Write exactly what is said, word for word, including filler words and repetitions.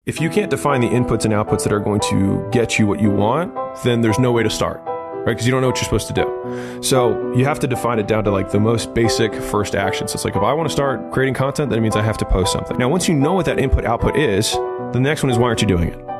If you can't define the inputs and outputs that are going to get you what you want, then there's no way to start, right? Because you don't know what you're supposed to do. So you have to define it down to like the most basic first action. So it's like, if I want to start creating content, that means I have to post something. Now, once you know what that input output is, the next one is, why aren't you doing it?